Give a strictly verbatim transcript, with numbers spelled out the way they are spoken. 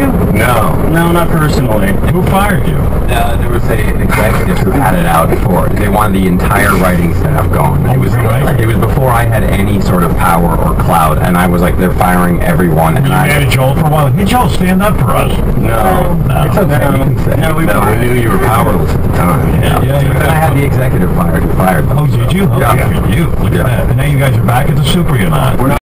you? No. No, not personally. Who fired you? Uh, there was a executive who had it out for, they wanted the entire writing staff gone. It was, Right. it was before I had any sort of power or clout, and I was like, they're firing everyone, and You I... mad at Joel for a while. Hey, Joel, stand up for us. No, No. it's okay. No. You can say. No, we no, weren't. we knew you were powerless at the time. Yeah, yeah, you But I had the executive fired who fired them. Oh, did you? Oh, Yeah. good for you. Look Yeah. at that. And now you guys are back at the Super, you're not. We're not